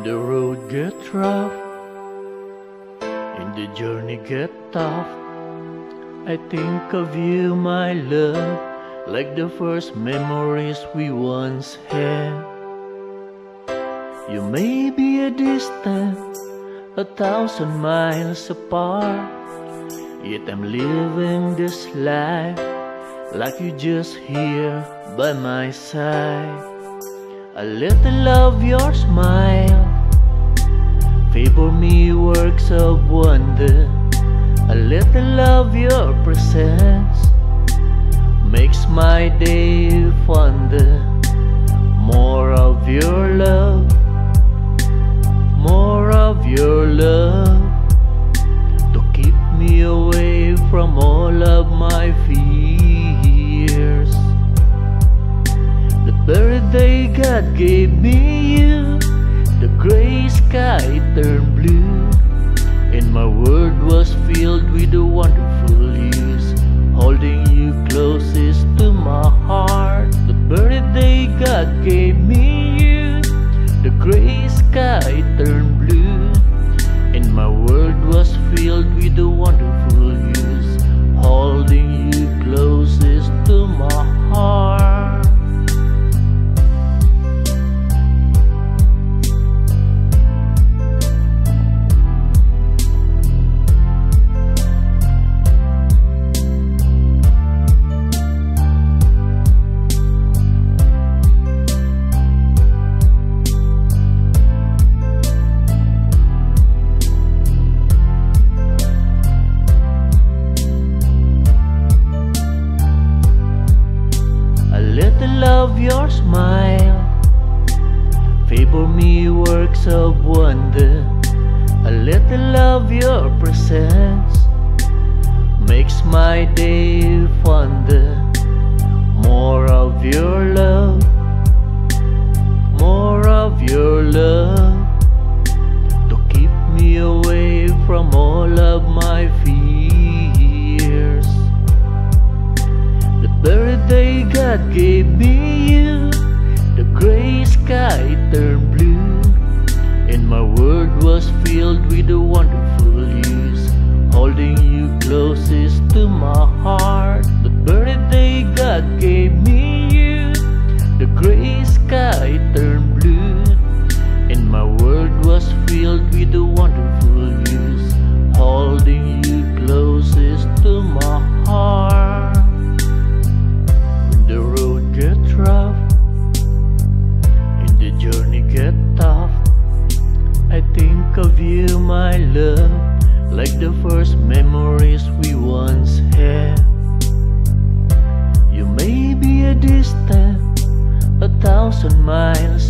The road gets rough and the journey gets tough. I think of you, my love, like the first memories we once had. You may be a distant, 1,000 miles apart, yet I'm living this life like you just here by my side. A little of your smile favor me, works of wonder. A little of your presence makes my day fonder. More of your love, more of your love, to keep me away from all of my fears. The birthday God gave me you, the gray sky turned blue, and my world was filled with a wonderful news, holding you closest to my heart. The birthday God gave me you, the gray sky turned blue, and my world was filled with a wonderful news, holding you closest to my heart. Love your smile, favor me, works of wonder. A little of your presence makes my day fonder. More of your love, more of your love, to keep me away from all of my fears. The birthday God gave me you, the gray sky turned blue, and my world was filled with a wonderful news, holding you closest to my heart. The birthday God gave me you, the gray sky turned blue, and my world was filled with a wonderful news, holding you closest to my heart. The road gets rough and the journey gets tough. I think of you, my love, like the first memories we once had. You may be a distant, 1,000 miles